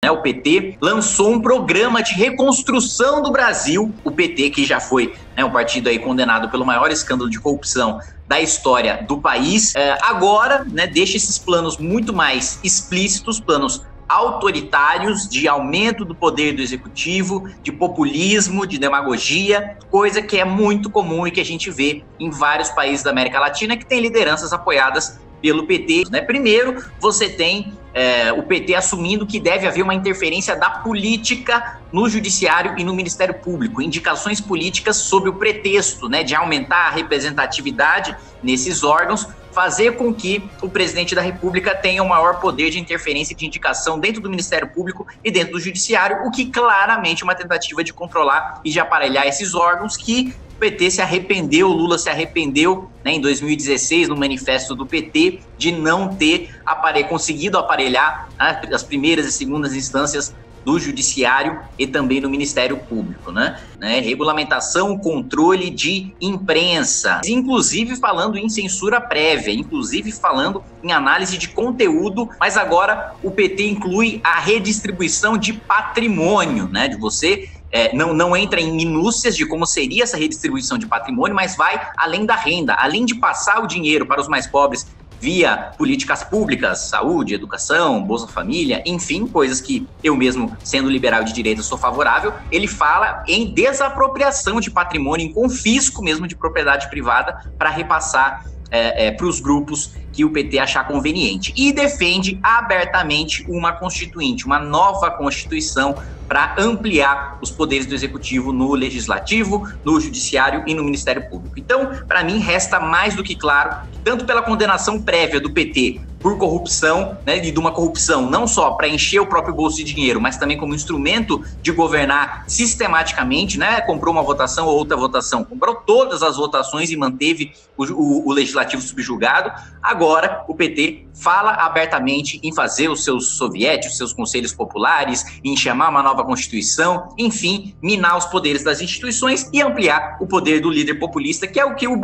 né, o PT, lançou um programa de reconstrução do Brasil. O PT, que já foi, né, um partido aí condenado pelo maior escândalo de corrupção da história do país, agora, né, deixa esses planos muito mais explícitos, planos autoritários, de aumento do poder do executivo, de populismo, de demagogia, coisa que é muito comum e que a gente vê em vários países da América Latina que tem lideranças apoiadas pelo PT, né? Primeiro, você tem o PT assumindo que deve haver uma interferência da política no judiciário e no Ministério Público, indicações políticas sob o pretexto, né, de aumentar a representatividade nesses órgãos, fazer com que o presidente da República tenha o maior poder de interferência e de indicação dentro do Ministério Público e dentro do Judiciário, o que claramente é uma tentativa de controlar e de aparelhar esses órgãos que o PT se arrependeu, o Lula se arrependeu, né, em 2016, no manifesto do PT, de não ter conseguido aparelhar, né, as primeiras e segundas instâncias do Judiciário e também do Ministério Público, né? Regulamentação, controle de imprensa, inclusive falando em censura prévia, inclusive falando em análise de conteúdo, mas agora o PT inclui a redistribuição de patrimônio, né? De você não entra em minúcias de como seria essa redistribuição de patrimônio, mas vai além da renda, além de passar o dinheiro para os mais pobres via políticas públicas, saúde, educação, Bolsa Família, enfim, coisas que eu mesmo, sendo liberal de direita, sou favorável. Ele fala em desapropriação de patrimônio, em confisco mesmo de propriedade privada para repassar para os grupos que o PT achar conveniente. E defende abertamente uma constituinte, uma nova Constituição para ampliar os poderes do Executivo no Legislativo, no Judiciário e no Ministério Público. Então, para mim, resta mais do que claro, tanto pela condenação prévia do PT por corrupção, né, e de uma corrupção não só para encher o próprio bolso de dinheiro, mas também como instrumento de governar sistematicamente, né, comprou uma votação ou outra votação, comprou todas as votações e manteve o Legislativo subjugado. Agora, o PT fala abertamente em fazer os seus sovietes, os seus conselhos populares, em chamar uma nova Constituição, enfim, minar os poderes das instituições e ampliar o poder do líder populista, que é o que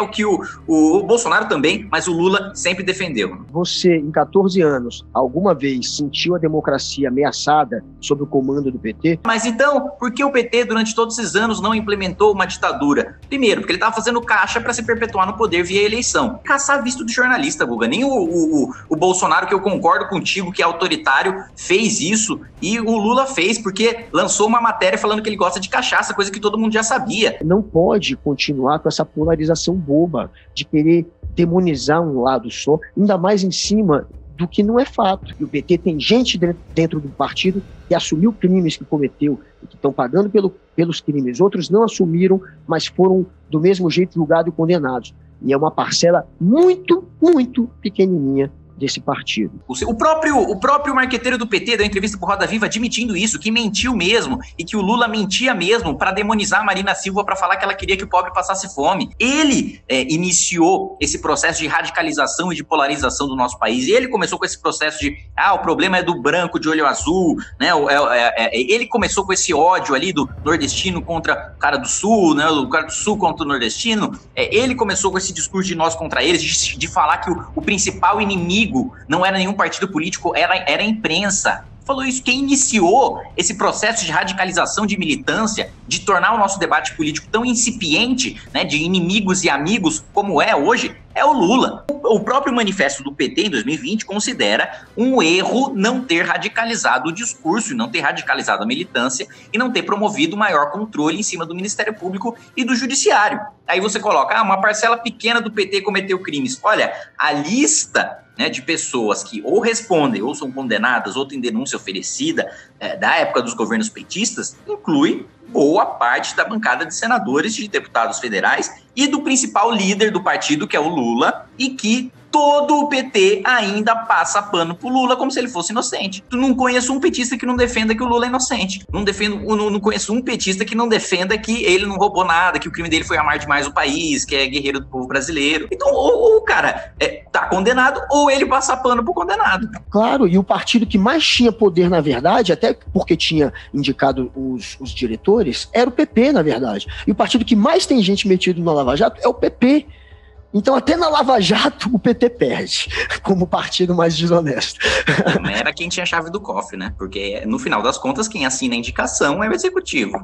o Bolsonaro também, mas o Lula sempre defendeu. Você, em 14 anos, alguma vez sentiu a democracia ameaçada sob o comando do PT? Mas então, por que o PT, durante todos esses anos, não implementou uma ditadura? Primeiro, porque ele estava fazendo caixa para se perpetuar no poder via eleição. Caçar visto de jornalista, Guga. Nem o Bolsonaro, que eu concordo contigo, que é autoritário, fez isso, e o Lula fez, porque lançou uma matéria falando que ele gosta de cachaça, coisa que todo mundo já sabia. Não pode continuar com essa polarização boba de querer demonizar um lado só, ainda mais em cima do que não é fato. E o PT tem gente dentro do partido que assumiu crimes que cometeu e que estão pagando pelos crimes. Outros não assumiram, mas foram do mesmo jeito julgados e condenados. E é uma parcela muito, muito pequenininha desse partido. O próprio marqueteiro do PT deu entrevista pro Roda Viva admitindo isso, que mentiu mesmo e que o Lula mentia mesmo para demonizar a Marina Silva, para falar que ela queria que o pobre passasse fome. Ele iniciou esse processo de radicalização e de polarização do nosso país. Ele começou com esse processo de o problema é do branco de olho azul, né? Ele começou com esse ódio ali do nordestino contra o cara do sul, né? O cara do sul contra o nordestino. Ele começou com esse discurso de nós contra eles, de falar que o principal inimigo não era nenhum partido político, era a imprensa. Falou isso. Quem iniciou esse processo de radicalização de militância, de tornar o nosso debate político tão incipiente, né, de inimigos e amigos como é hoje, é o Lula. O próprio manifesto do PT em 2020 considera um erro não ter radicalizado o discurso, e não ter radicalizado a militância, e não ter promovido maior controle em cima do Ministério Público e do Judiciário. Aí você coloca, uma parcela pequena do PT cometeu crimes. Olha, a lista, né, de pessoas que ou respondem, ou são condenadas, ou têm denúncia oferecida da época dos governos petistas, inclui boa parte da bancada de senadores, de deputados federais e do principal líder do partido, que é o Lula, e que todo o PT ainda passa pano pro Lula como se ele fosse inocente. Eu não conheço um petista que não defenda que o Lula é inocente. Não conheço um petista que não defenda que ele não roubou nada, que o crime dele foi amar demais o país, que é guerreiro do povo brasileiro. Então, ou o cara tá condenado, ou ele passa pano pro condenado. Claro, e o partido que mais tinha poder, na verdade, até porque tinha indicado os diretores, era o PP, na verdade. E o partido que mais tem gente metida na Lava Jato é o PP. Então, até na Lava Jato, o PT perde, como partido mais desonesto. Era quem tinha a chave do cofre, né? Porque, no final das contas, quem assina a indicação é o executivo.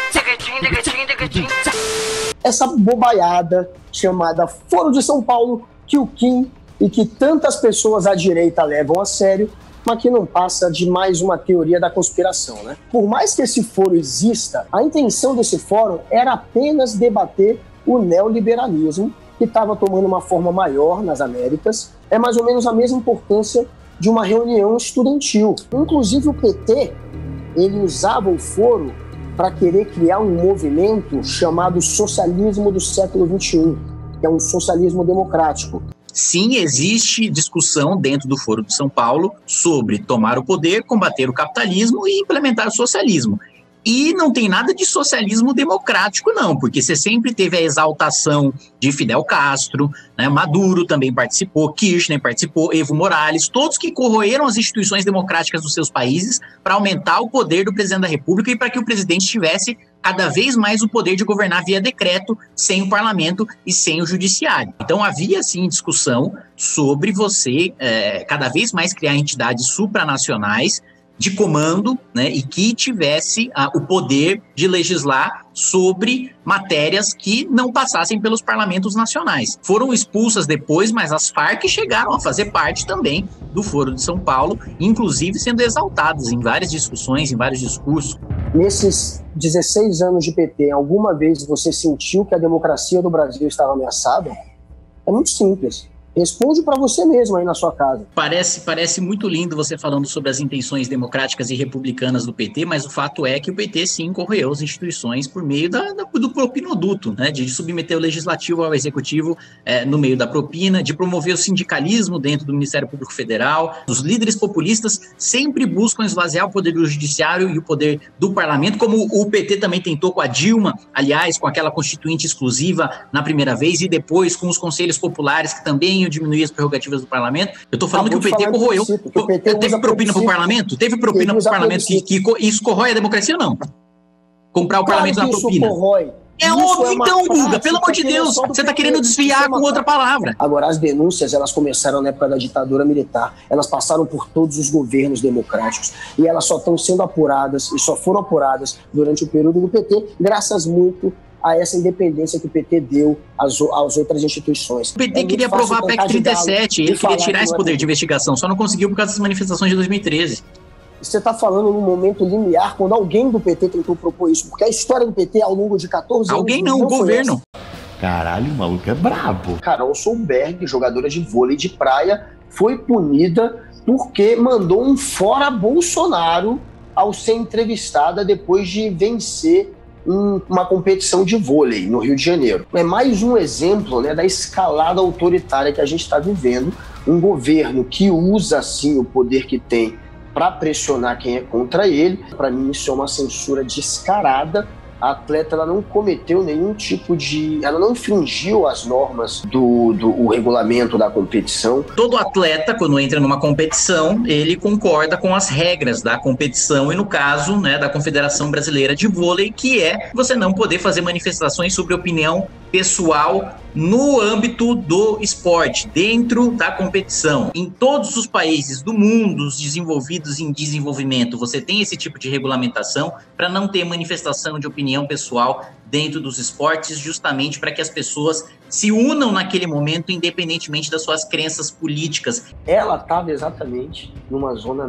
Essa bobaiada chamada Foro de São Paulo, que o Kim e que tantas pessoas à direita levam a sério, mas que não passa de mais uma teoria da conspiração, né? Por mais que esse foro exista, a intenção desse fórum era apenas debater o neoliberalismo, que estava tomando uma forma maior nas Américas. É mais ou menos a mesma importância de uma reunião estudantil. Inclusive o PT, ele usava o foro para querer criar um movimento chamado socialismo do século XXI, que é um socialismo democrático. Sim, existe discussão dentro do Foro de São Paulo sobre tomar o poder, combater o capitalismo e implementar o socialismo. E não tem nada de socialismo democrático, não, porque você sempre teve a exaltação de Fidel Castro, né? Maduro também participou, Kirchner participou, Evo Morales, todos que corroeram as instituições democráticas dos seus países para aumentar o poder do presidente da República e para que o presidente tivesse cada vez mais o poder de governar via decreto, sem o parlamento e sem o judiciário. Então havia, sim, discussão sobre você cada vez mais criar entidades supranacionais de comando, né, e que tivesse o poder de legislar sobre matérias que não passassem pelos parlamentos nacionais. Foram expulsas depois, mas as Farc chegaram a fazer parte também do Foro de São Paulo, inclusive sendo exaltadas em várias discussões, em vários discursos. Nesses 16 anos de PT, alguma vez você sentiu que a democracia do Brasil estava ameaçada? É muito simples. Responde para você mesmo aí na sua casa. Parece muito lindo você falando sobre as intenções democráticas e republicanas do PT, mas o fato é que o PT sim corroeu as instituições por meio do propinoduto, né, de submeter o legislativo ao executivo no meio da propina, de promover o sindicalismo dentro do Ministério Público Federal. Os líderes populistas sempre buscam esvaziar o poder do judiciário e o poder do parlamento, como o PT também tentou com a Dilma, aliás, com aquela constituinte exclusiva na primeira vez e depois com os conselhos populares que também diminuir as prerrogativas do parlamento. Eu tô falando que o PT corroeu. Teve propina pro parlamento? Teve propina pro parlamento que isso corrói a democracia ou não? Comprar o parlamento na propina. É óbvio, então, Guga, pelo amor de Deus, você tá querendo desviar com outra palavra. Agora, as denúncias, elas começaram na época da ditadura militar, elas passaram por todos os governos democráticos e elas só estão sendo apuradas e só foram apuradas durante o período do PT, graças muito a essa independência que o PT deu às outras instituições. O PT queria aprovar a PEC 37, ele queria tirar esse poder de investigação, só não conseguiu por causa das manifestações de 2013. Você está falando num momento limiar, quando alguém do PT tentou propor isso, porque a história do PT ao longo de 14 anos... Alguém não, o governo. Caralho, o maluco é brabo. Carol Solberg, jogadora de vôlei de praia, foi punida porque mandou um fora Bolsonaro ao ser entrevistada depois de vencer uma competição de vôlei no Rio de Janeiro. É mais um exemplo, né, da escalada autoritária que a gente está vivendo, um governo que usa, sim, o poder que tem para pressionar quem é contra ele. Para mim, isso é uma censura descarada. A atleta, ela não cometeu nenhum tipo de... Ela não infringiu as normas do regulamento da competição. Todo atleta, quando entra numa competição, ele concorda com as regras da competição e, no caso, né, da Confederação Brasileira de Vôlei, que é você não poder fazer manifestações sobre opinião pessoal no âmbito do esporte, dentro da competição. Em todos os países do mundo, os desenvolvidos em desenvolvimento, você tem esse tipo de regulamentação para não ter manifestação de opinião pessoal dentro dos esportes, justamente para que as pessoas se unam naquele momento, independentemente das suas crenças políticas. Ela estava exatamente numa zona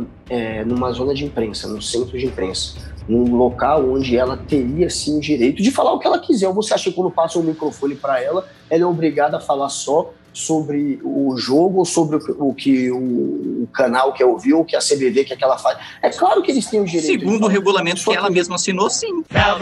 de imprensa, no centro de imprensa, num local onde ela teria, sim, o direito de falar o que ela quiser. Ou você acha que quando passa o microfone para ela é obrigada a falar só sobre o jogo, ou sobre o que o canal quer ouvir, ou o que a CBV quer que ela faz? É claro que eles têm o direito. Segundo o regulamento que ela mesma assinou, sim.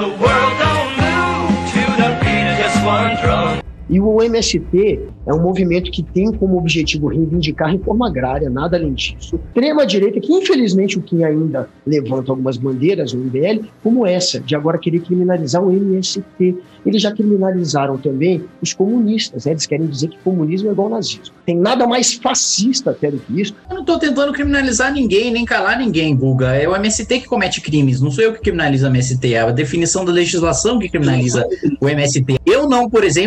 E o MST é um movimento que tem como objetivo reivindicar a reforma agrária, nada além disso. Extrema-direita, que infelizmente o Kim ainda levanta algumas bandeiras, o MBL, como essa, de agora querer criminalizar o MST. Eles já criminalizaram também os comunistas, né? Eles querem dizer que comunismo é igual ao nazismo. Tem nada mais fascista até do que isso. Eu não estou tentando criminalizar ninguém, nem calar ninguém, Guga. É o MST que comete crimes, não sou eu que criminalizo o MST, é a definição da legislação que criminaliza o MST. Eu não, por exemplo, digo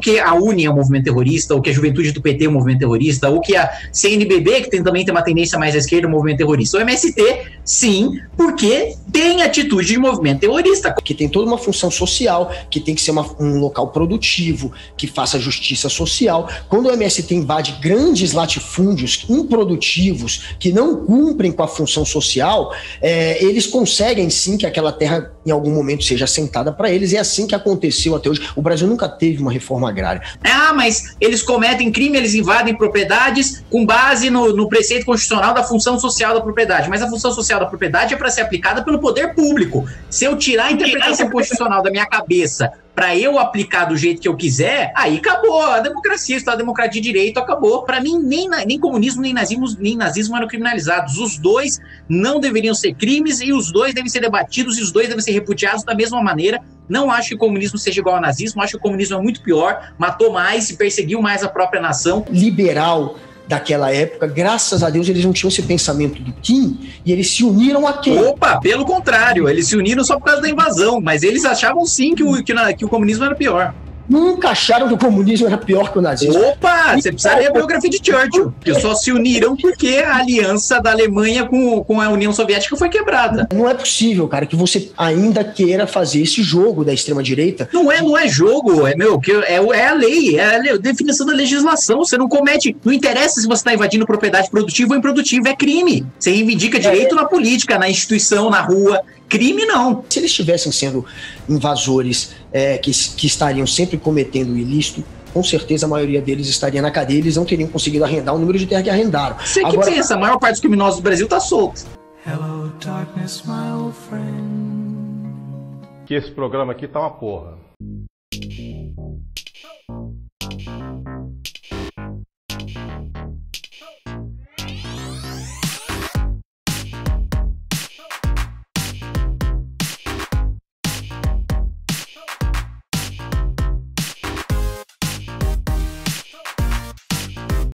que a UNE é um movimento terrorista, ou que a juventude do PT é um movimento terrorista, ou que a CNBB, que também tem uma tendência mais à esquerda, é um movimento terrorista. O MST, sim, porque tem atitude de movimento terrorista. Que tem toda uma função social, que tem que ser um local produtivo, que faça justiça social. Quando o MST invade grandes latifúndios improdutivos, que não cumprem com a função social, eles conseguem sim que aquela terra em algum momento seja assentada para eles, e é assim que aconteceu até hoje. O Brasil nunca teve uma reforma agrária. Mas eles cometem crime, eles invadem propriedades com base no preceito constitucional da função social da propriedade, mas a função social da propriedade é para ser aplicada pelo poder público. Se eu tirar a interpretação constitucional da minha cabeça para eu aplicar do jeito que eu quiser, aí acabou a democracia, a democracia de direito acabou. Para mim, nem comunismo, nem nazismo eram criminalizados. Os dois não deveriam ser crimes e os dois devem ser debatidos e os dois devem ser repudiados da mesma maneira. Não acho que o comunismo seja igual ao nazismo, acho que o comunismo é muito pior, matou mais e perseguiu mais a própria nação. Liberal daquela época, graças a Deus, eles não tinham esse pensamento do Kim e eles se uniram a quem? Opa, pelo contrário, eles se uniram só por causa da invasão, mas eles achavam sim que o comunismo era pior. Nunca acharam que o comunismo era pior que o nazismo. Opa, você precisa ler a biografia de Churchill, que só se uniram porque a aliança da Alemanha com a União Soviética foi quebrada. Não é possível, cara, que você ainda queira fazer esse jogo da extrema-direita. Não é jogo, é a lei, é a definição da legislação. Você não comete, não interessa se você está invadindo propriedade produtiva ou improdutiva, é crime. Você reivindica direito na política, na instituição, na rua. Crime não. Se eles estivessem sendo invasores que estariam sempre cometendo ilícito, com certeza a maioria deles estaria na cadeia, eles não teriam conseguido arrendar o número de terra que arrendaram. Você que pensa, a maior parte dos criminosos do Brasil tá solto. Hello, darkness, my old friend. Que esse programa aqui tá uma porra.